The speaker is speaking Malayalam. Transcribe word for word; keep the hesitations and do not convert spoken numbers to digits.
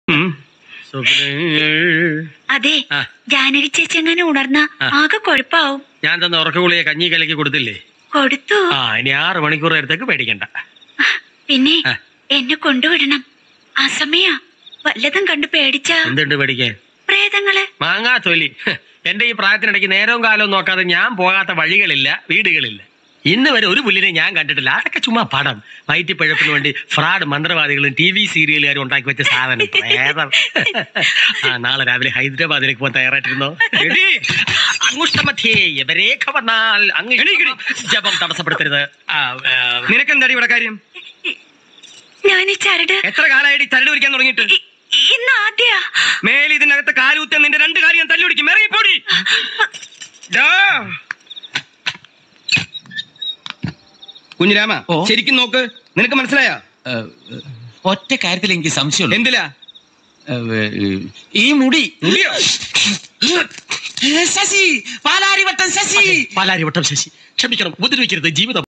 അതെ, ജാനകി ചേച്ചി എങ്ങനെ ഉണർന്ന ആകെ കുഴപ്പാവും. ഞാൻ തന്ന ഉറക്കഗുളിയെ കഞ്ഞി കലക്കി കൊടുത്തില്ലേ? കൊടുത്തു. ആ, ഇനി ആറ് മണിക്കൂർ നേരത്തേക്ക് പേടിക്കണ്ട. പിന്നെ എന്നെ കൊണ്ടുവിടണം. ആ സമയ വല്ലതും കണ്ടു പേടിച്ച. എന്തുണ്ട് പേടിക്കാൻ? പ്രേതങ്ങള്. മാങ്ങാ തൊലി. എന്റെ ഈ പ്രായത്തിനിടയ്ക്ക് നേരവും കാലവും നോക്കാതെ ഞാൻ പോകാത്ത വഴികളില്ല, വീടുകളില്ല. ഇന്ന് വരെ ഒരു പുല്ലിനെ ഞാൻ കണ്ടിട്ടില്ല. അതൊക്കെ ചുമ്മാ പടം. വയറ്റി പഴപ്പിന് വേണ്ടി ഫ്രാഡ് മന്ത്രവാദികളും ടി വി സീരിയലുകാരും ഉണ്ടാക്കി വെച്ച സാധനം പ്രേതം. ആ, നാളെ രാവിലെ ഹൈദരാബാദിലേക്ക് പോകാൻ തയ്യാറായിട്ടിരുന്നോ? രേഖ വന്നാൽ ജപം തടസ്സപ്പെടുത്തരുത്. നിനക്കെന്താടി ഇവിടെ കാര്യം? ഞാൻ ഈ ചരട് എത്ര കാലമായിട്ട് ചരട് പിടിക്കാൻ തുടങ്ങിയിട്ട്? ഇന്ന് ആദ്യ മേലെ ഇതിനകത്ത് കാലുകുത്താൻ നിന്റെ രണ്ട് കാര്യം ഞാൻ തല്ലുപിടിക്കും. ഇറങ്ങിപ്പോടി. കുഞ്ഞിരാമ, ശരിക്കും നോക്ക്. നിനക്ക് മനസ്സിലായോ? ഒറ്റ കാര്യത്തിൽ എനിക്ക് സംശയമുള്ളൂ. എന്തിലാ? ഈ മുടി. മുടിയോ? ശശി, പാലാരിവട്ടം ശശി. പാലാരിവട്ടം ശശി, ക്ഷമിക്കണം, ഉപദ്രവിക്കരുത്. ജീവിതം